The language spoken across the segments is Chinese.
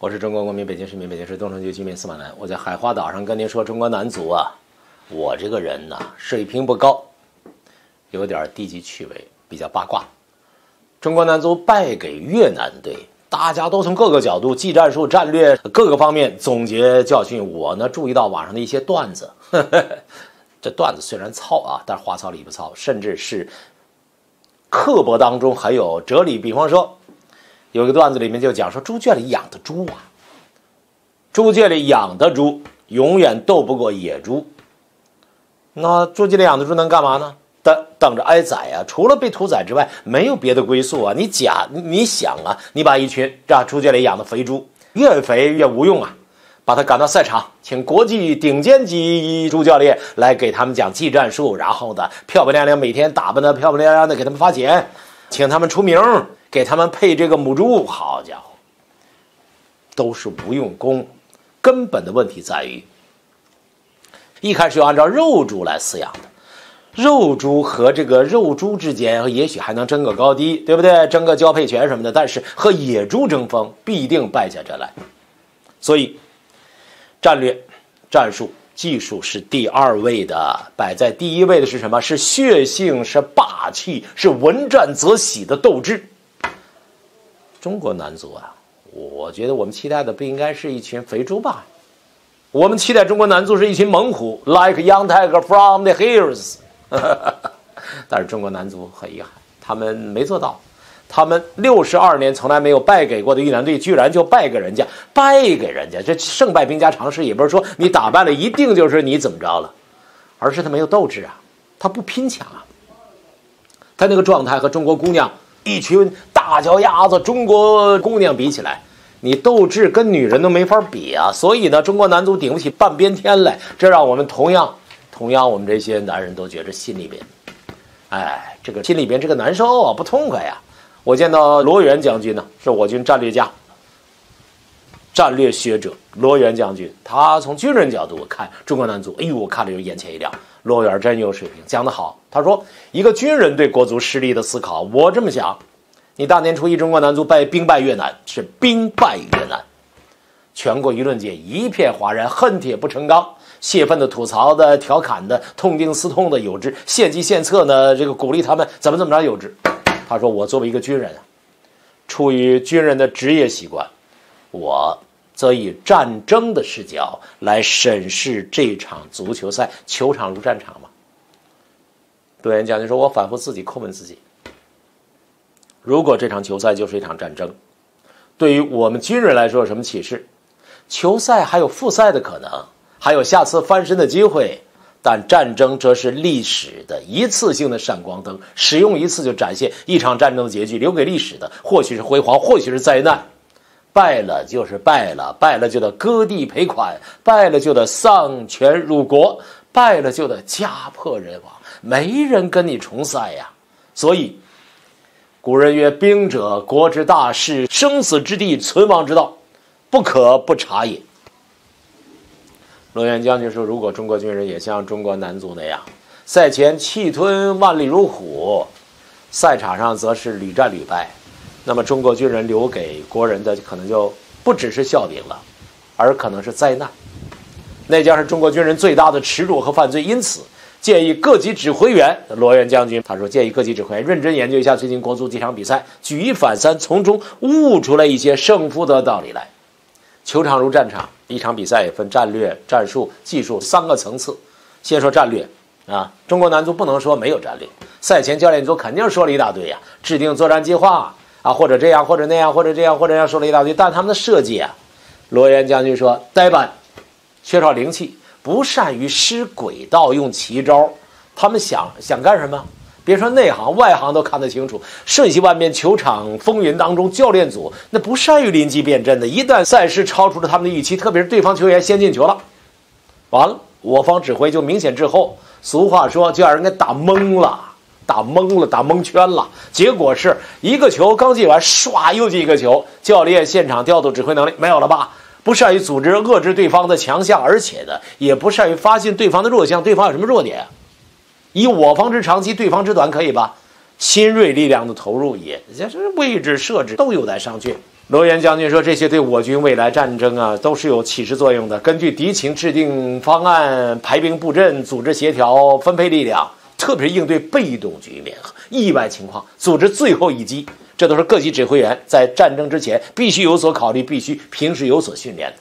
我是中国公民，北京市民，北京市东城区居民司马南。我在海花岛上跟您说，中国男足啊，我这个人呢水平不高，有点低级趣味，比较八卦。中国男足败给越南队，大家都从各个角度、技战术、战略各个方面总结教训。我呢注意到网上的一些段子，这段子虽然糙啊，但是话糙理不糙，甚至是刻薄当中还有哲理。比方说，有个段子里面就讲说，猪圈里养的猪啊，猪圈里养的猪永远斗不过野猪。那猪圈里养的猪能干嘛呢？等着挨宰啊！除了被屠宰之外，没有别的归宿啊！你想啊，你把一群猪圈里养的肥猪，越肥越无用啊，把他赶到赛场，请国际顶尖级猪教练来给他们讲技战术，然后呢，漂漂亮亮，每天打扮的漂漂亮亮的，给他们发钱，请他们出名，给他们配这个母猪。好家伙，都是无用功。根本的问题在于，一开始要按照肉猪来饲养的。肉猪和这个肉猪之间也许还能争个高低，对不对？争个交配权什么的，但是和野猪争锋必定败下阵来。所以战略、战术、技术是第二位的，摆在第一位的是什么？是血性，是霸气，是闻战则喜的斗志。中国男足啊，我觉得我们期待的不应该是一群肥猪吧？我们期待中国男足是一群猛虎 ，like young tiger from the hills。但是中国男足很遗憾，他们没做到。他们62年从来没有败给过的越南队，居然就败给人家，这胜败兵家常事，也不是说你打败了一定就是你怎么着了，而是他没有斗志啊，他不拼抢啊。他那个状态和中国姑娘一群大脚丫子中国姑娘比起来，你斗志跟女人都没法比啊。所以呢，中国男足顶不起半边天来，这让我们同样我们这些男人都觉着心里边，这个心里边这个难受啊，不痛快呀。我见到罗源将军呢，是我军战略家、战略学者罗源将军，他从军人角度看中国男足，我看了就眼前一亮。罗源真有水平，讲得好。他说，一个军人对国足实力的思考，我这么想：你大年初一中国男足兵败越南，是兵败越南，全国舆论界一片哗然，恨铁不成钢。泄愤的、吐槽的、调侃的、痛定思痛的有之，献计献策呢，这个鼓励他们怎么着有之。他说，我作为一个军人啊，出于军人的职业习惯，我则以战争的视角来审视这场足球赛。球场如战场嘛。罗源将军说，我反复自己叩问自己，如果这场球赛就是一场战争，对于我们军人来说有什么启示？球赛还有复赛的可能，还有下次翻身的机会，但战争则是历史的一次性的闪光灯，使用一次就展现一场战争的结局，留给历史的或许是辉煌，或许是灾难。败了就是败了，败了就得割地赔款，败了就得丧权辱国，败了就得家破人亡，没人跟你重赛呀。所以古人曰，兵者国之大事，生死之地，存亡之道，不可不察也。罗源将军说，如果中国军人也像中国男足那样，赛前气吞万里如虎，赛场上则是屡战屡败，那么中国军人留给国人的可能就不只是笑柄了，而可能是灾难，那将是中国军人最大的耻辱和犯罪。因此建议各级指挥员，罗源将军他说，建议各级指挥员认真研究一下最近国足几场比赛，举一反三，从中悟出来一些胜负的道理来。球场如战场，一场比赛也分战略、战术、技术三个层次。先说战略啊，中国男足不能说没有战略，赛前教练组肯定说了一大堆呀，制定作战计划啊，或者这样，或者那样，或者这样，或者那样，说了一大堆。但他们的设计啊，罗源将军说，呆板，缺少灵气，不善于施诡道，用奇招。他们想干什么？别说内行，外行都看得清楚。瞬息万变，球场风云当中，教练组那不善于临机变阵的。一旦赛事超出了他们的预期，特别是对方球员先进球了，完了，我方指挥就明显滞后。俗话说，就让人给打懵了，打蒙圈了。结果是一个球刚进完，唰又进一个球。教练现场调度指挥能力没有了吧？不善于组织遏制对方的强项，而且呢，也不善于发现对方的弱项，对方有什么弱点。以我方之长，及对方之短，可以吧？新锐力量的投入也，这位置设置都有待商榷。 罗源将军说，这些对我军未来战争啊都是有启示作用的。根据敌情制定方案，排兵布阵，组织协调，分配力量，特别是应对被动局面和意外情况，组织最后一击，这都是各级指挥员在战争之前必须有所考虑，必须平时有所训练的。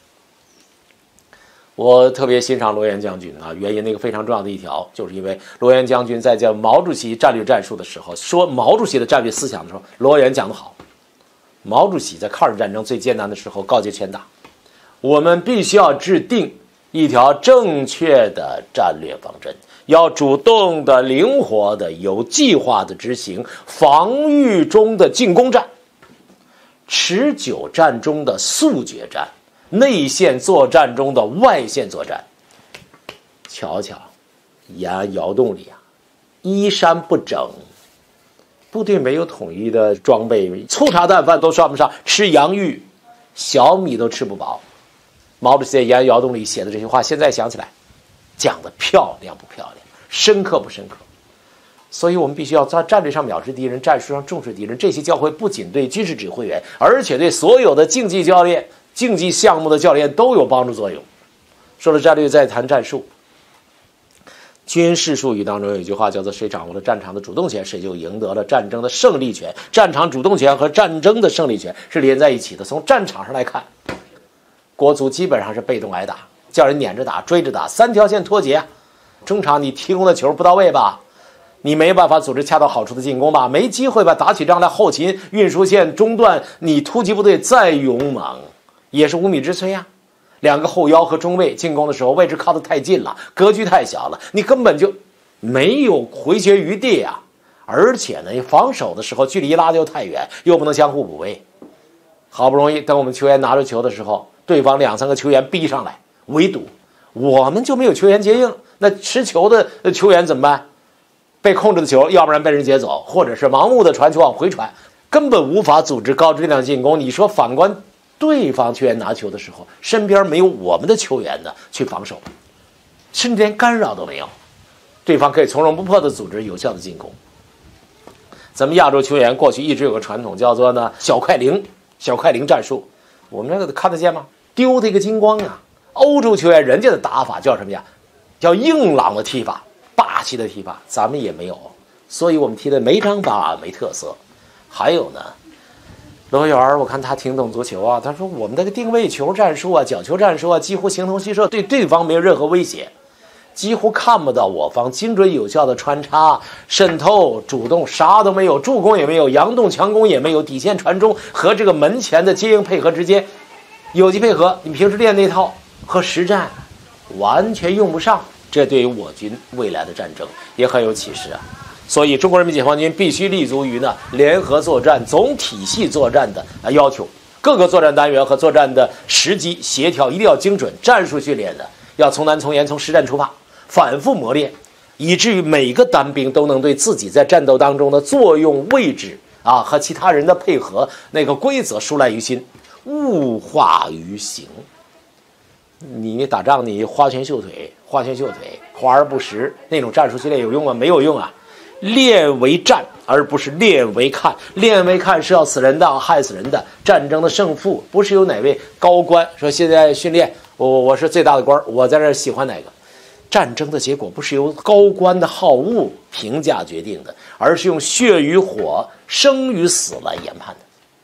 我特别欣赏罗源将军啊，原因那个非常重要的一条，就是因为罗源将军在讲毛主席战略战术的时候，说毛主席的战略思想的时候，罗源讲得好。毛主席在抗日战争最艰难的时候告诫全党，我们必须要制定一条正确的战略方针，要主动的、灵活的、有计划的执行防御中的进攻战、持久战中的速决战、内线作战中的外线作战。瞧瞧，延安窑洞里啊，衣衫不整，部队没有统一的装备，粗茶淡饭都算不上，吃洋芋，小米都吃不饱。毛主席在延安窑洞里写的这些话，现在想起来，讲得漂亮不漂亮，深刻不深刻？所以我们必须要在战略上藐视敌人，战术上重视敌人。这些教诲不仅对军事指挥员，而且对所有的竞技教练、竞技项目的教练都有帮助作用。说了战略，再谈战术。军事术语当中有一句话叫做，谁掌握了战场的主动权，谁就赢得了战争的胜利权。战场主动权和战争的胜利权是连在一起的。从战场上来看，国足基本上是被动挨打，叫人撵着打、追着打，三条线脱节。中场你提供的球不到位吧，你没办法组织恰到好处的进攻吧，没机会吧，打起仗来后勤运输线中断，你突击部队再勇猛也是无米之炊呀。两个后腰和中卫进攻的时候，位置靠得太近了，格局太小了，你根本就没有回旋余地啊！而且呢，防守的时候距离拉得又太远，又不能相互补位。好不容易等我们球员拿着球的时候，对方2、3个球员逼上来围堵，我们就没有球员接应。那持球的球员怎么办？被控制的球，要不然被人劫走，或者是盲目的传球往回传，根本无法组织高质量进攻。你说反观对方球员拿球的时候，身边没有我们的球员的去防守，甚至连干扰都没有，对方可以从容不迫地组织有效的进攻。咱们亚洲球员过去一直有个传统，叫做呢小快灵战术，我们这个看得见吗？丢的一个精光啊！欧洲球员人家的打法叫什么呀？叫硬朗的踢法，霸气的踢法，咱们也没有，所以我们踢的没章法没特色。还有呢，罗源我看他挺懂足球啊，他说我们这个定位球战术啊、角球战术啊，几乎形同虚设，对对方没有任何威胁，几乎看不到我方精准有效的穿插、渗透、主动，啥都没有，助攻也没有，佯动强攻也没有，底线传中和这个门前的接应配合之间，有机配合，你平时练那套和实战完全用不上，这对于我军未来的战争也很有启示啊。所以中国人民解放军必须立足于呢联合作战、总体系作战的要求，各个作战单元和作战的时机协调一定要精准，战术训练的要从难从严，从实战出发，反复磨练，以至于每个单兵都能对自己在战斗当中的作用位置啊和其他人的配合那个规则熟览于心，物化于行。你打仗你花拳绣腿，华而不实，那种战术训练有用吗？没有用啊！练为战，而不是练为看。练为看是要死人的，害死人的。战争的胜负不是由哪位高官说现在训练我是最大的官，我在这喜欢哪个。战争的结果不是由高官的好恶评价决定的，而是用血与火、生与死来研判的。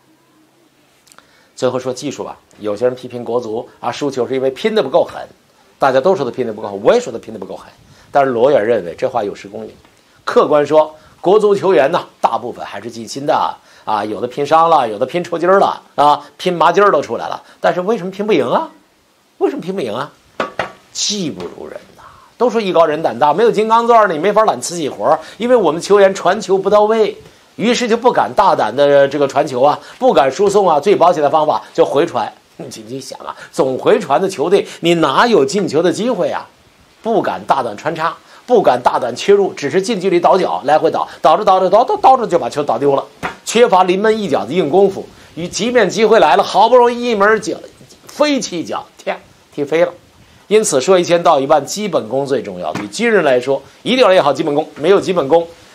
最后说技术吧，有些人批评国足啊输球是因为拼得不够狠，大家都说他拼得不够狠，我也说他拼得不够狠，但是罗源认为这话有失公允。客观说，国足球员呢，大部分还是尽心的啊，有的拼伤了，有的拼抽筋了啊，拼麻筋都出来了。但是为什么拼不赢啊？为什么拼不赢啊？技不如人呐！都说艺高人胆大，没有金刚钻你没法揽瓷器活，因为我们球员传球不到位，于是就不敢大胆的这个传球啊，不敢输送啊，最保险的方法就回传。你想啊，总回传的球队，你哪有进球的机会啊？不敢大胆穿插。不敢大胆切入，只是近距离倒脚，来回倒着就把球倒丢了，缺乏临门一脚的硬功夫。与即便机会来了，好不容易一门脚飞起一脚，天踢飞了。因此说1000道1万，基本功最重要。对军人来说，一定要练好基本功，没有基本功，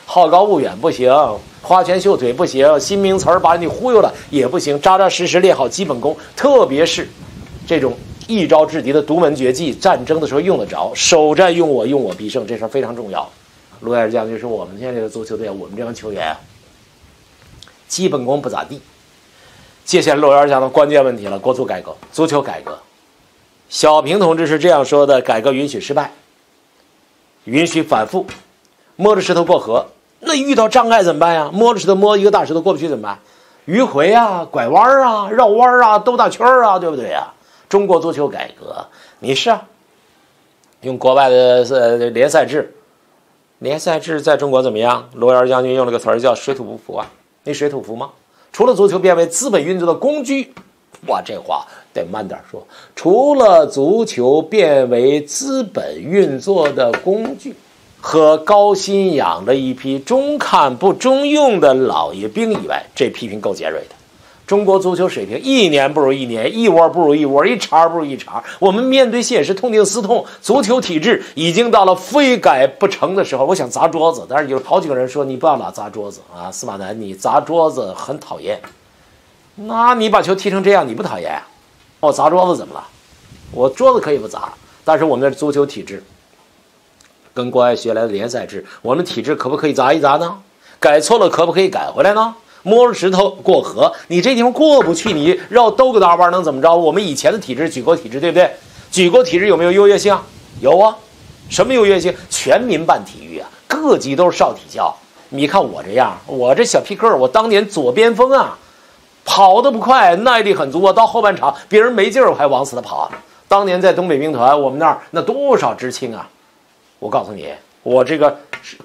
好高骛远不行，花拳绣腿不行，新名词把你忽悠了也不行，扎扎实实练好基本功，特别是这种一招制敌的独门绝技，战争的时候用得着，首战用我必胜，这事非常重要。罗亚尔将军说，我们现在这个足球队，我们这帮球员基本功不咋地。接下来罗亚尔讲的关键问题了，国足改革，足球改革。小平同志是这样说的：改革允许失败，允许反复，摸着石头过河。那遇到障碍怎么办呀？摸着石头摸一个大石头过不去怎么办？迂回啊，拐弯啊，绕弯啊，兜大圈啊，对不对呀？中国足球改革，你是用国外的联赛制，联赛制在中国怎么样？罗亚尔将军用了个词儿叫水土不服啊，你水土服吗？除了足球变为资本运作的工具，哇，这话得慢点说。除了足球变为资本运作的工具，和高薪养了一批中看不中用的老爷兵以外，这批评够尖锐的。中国足球水平一年不如一年，一窝不如一窝，一茬不如一茬。我们面对现实痛定思痛，足球体制已经到了非改不成的时候。我想砸桌子，但是有好几个人说你不要老砸桌子啊，司马南，你砸桌子很讨厌。那你把球踢成这样，你不讨厌啊？我砸桌子怎么了？我桌子可以不砸，但是我们的足球体制跟国外学来的联赛制，我们体制可不可以砸一砸呢？改错了可不可以改回来呢？摸着石头过河，你这地方过不去，你绕兜个大弯能怎么着？我们以前的体制，举国体制，对不对？举国体制有没有优越性？有啊。什么优越性？全民办体育啊，各级都是少体校。你看我这样，我这小屁个儿，我当年左边锋啊，跑得不快，耐力很足啊。到后半场别人没劲儿，我还往死的跑啊。当年在东北兵团，我们那儿那多少知青啊！我告诉你，我这个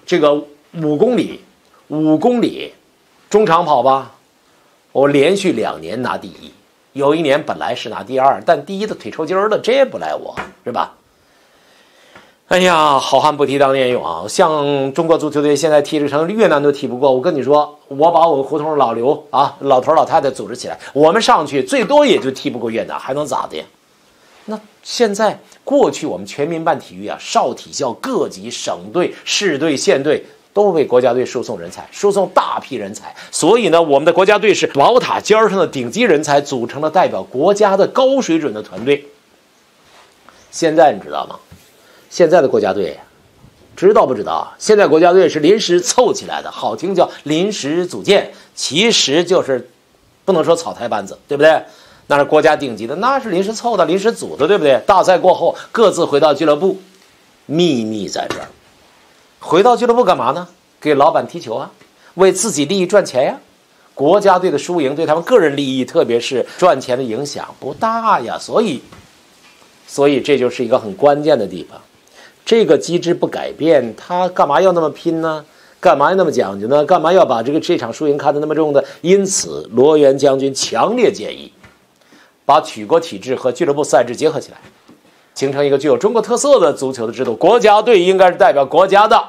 5公里。中长跑吧，我连续2年拿第一，有一年本来是拿第2，但第一的腿抽筋了，这也不赖我，是吧？哎呀，好汉不提当年勇啊！像中国足球队现在踢成越南都踢不过，我跟你说，我把我们胡同老刘啊、老头老太太组织起来，我们上去最多也就踢不过越南，还能咋的呀？那现在过去我们全民办体育啊，少体校、各级省队、市队、县队都为国家队输送人才，输送大批人才。所以呢，我们的国家队是宝塔尖上的顶级人才组成了代表国家的高水准的团队。现在你知道吗？现在的国家队知道不知道？现在国家队是临时凑起来的，好听叫临时组建，其实就是不能说草台班子，对不对？那是国家顶级的，那是临时凑的、临时组的，对不对？大赛过后各自回到俱乐部，秘密在这儿。回到俱乐部干嘛呢？给老板踢球啊，为自己利益赚钱呀。国家队的输赢对他们个人利益，特别是赚钱的影响不大呀。所以这就是一个很关键的地方。这个机制不改变，他干嘛要那么拼呢？干嘛要那么讲究呢？干嘛要把这场输赢看得那么重呢？因此，罗源将军强烈建议把举国体制和俱乐部赛制结合起来，形成一个具有中国特色的足球的制度。国家队应该是代表国家的，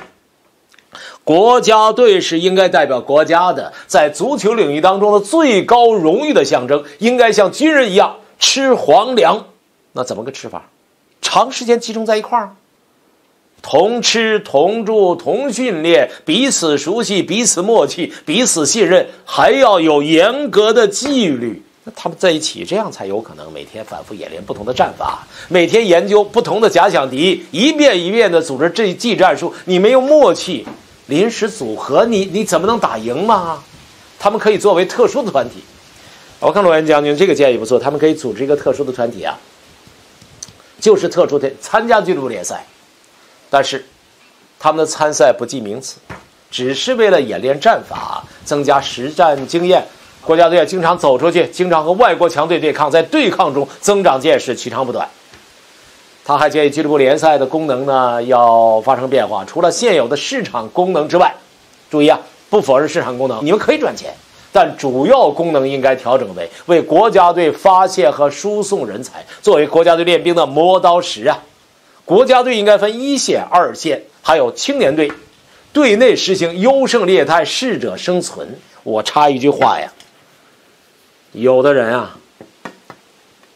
国家队是应该代表国家的，在足球领域当中的最高荣誉的象征，应该像军人一样吃皇粮。那怎么个吃法？长时间集中在一块儿，同吃同住同训练，彼此熟悉，彼此默契，彼此信任，还要有严格的纪律。那他们在一起，这样才有可能每天反复演练不同的战法，每天研究不同的假想敌，一遍一遍的组织这技战术。你没有默契，临时组合，你怎么能打赢嘛？他们可以作为特殊的团体。我看罗源将军这个建议不错，他们可以组织一个特殊的团体啊，就是特殊的参加俱乐部联赛，但是他们的参赛不计名次，只是为了演练战法，增加实战经验。国家队经常走出去，经常和外国强队对抗，在对抗中增长见识，取长补短。他还建议俱乐部联赛的功能呢要发生变化，除了现有的市场功能之外，注意啊，不否认市场功能，你们可以赚钱，但主要功能应该调整为国家队发现和输送人才，作为国家队练兵的磨刀石啊。国家队应该分1线、2线，还有青年队，队内实行优胜劣汰、适者生存。我插一句话呀，有的人啊，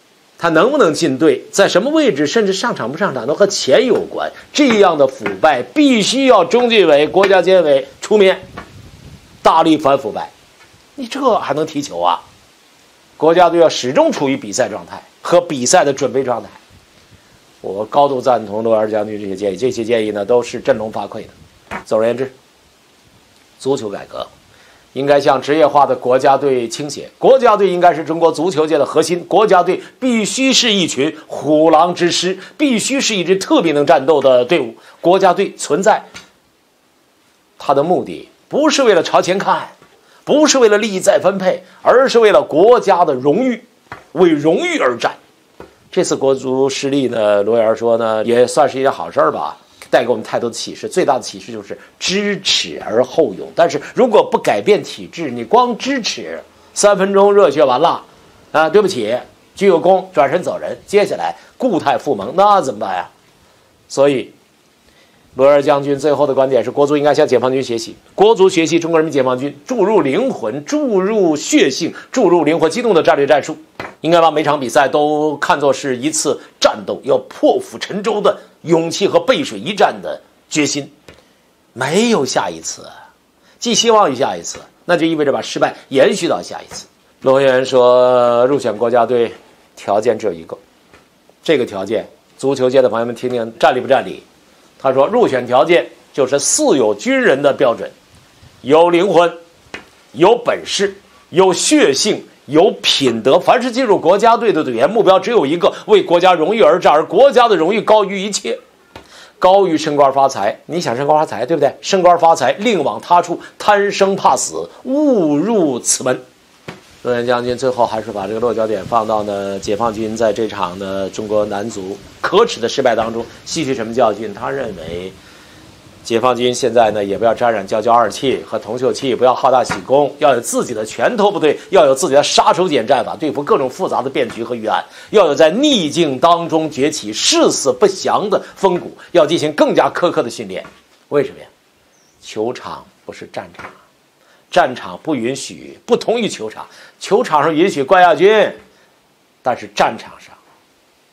他能不能进队，在什么位置，甚至上场不上场都和钱有关。这样的腐败必须要中纪委、国家监委出面大力反腐败。你这还能踢球啊？国家队要始终处于比赛状态和比赛的准备状态。我高度赞同罗尔将军这些建议，这些建议呢都是振聋发聩的。总而言之，足球改革应该向职业化的国家队倾斜，国家队应该是中国足球界的核心，国家队必须是一群虎狼之师，必须是一支特别能战斗的队伍。国家队存在，它的目的不是为了朝前看，不是为了利益再分配，而是为了国家的荣誉，为荣誉而战。这次国足失利呢，罗源说呢，也算是一件好事吧，带给我们太多的启示。最大的启示就是知耻而后勇。但是如果不改变体制，你光知耻，3分钟热血完了啊，对不起，鞠个躬，转身走人，接下来固态复萌，那怎么办呀？所以罗尔将军最后的观点是，国足应该向解放军学习，国足学习中国人民解放军注入灵魂、注入血性、注入灵活机动的战略战术，应该把每场比赛都看作是一次战斗，要破釜沉舟的勇气和背水一战的决心。没有下一次，寄希望于下一次，那就意味着把失败延续到下一次。罗源说，入选国家队条件只有一个，这个条件足球界的朋友们听听占理不占理？他说，入选条件就是似有军人的标准，有灵魂，有本事，有血性，有品德。凡是进入国家队的队员，目标只有一个，为国家荣誉而战，而国家的荣誉高于一切，高于升官发财。你想升官发财，对不对？升官发财，另往他处，贪生怕死，误入此门。罗源将军最后还是把这个落脚点放到呢，解放军在这场的中国男足可耻的失败当中吸取什么教训？他认为，解放军现在呢也不要沾染骄骄二气和铜臭气，不要好大喜功，要有自己的拳头部队，要有自己的杀手锏战法，对付各种复杂的变局和预案，要有在逆境当中崛起、誓死不降的风骨，要进行更加苛刻的训练。为什么呀？球场不是战场。战场不允许，不同于球场。球场上允许冠亚军，但是战场上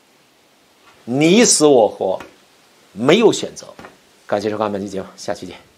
你死我活，没有选择。感谢收看本期节目，下期见。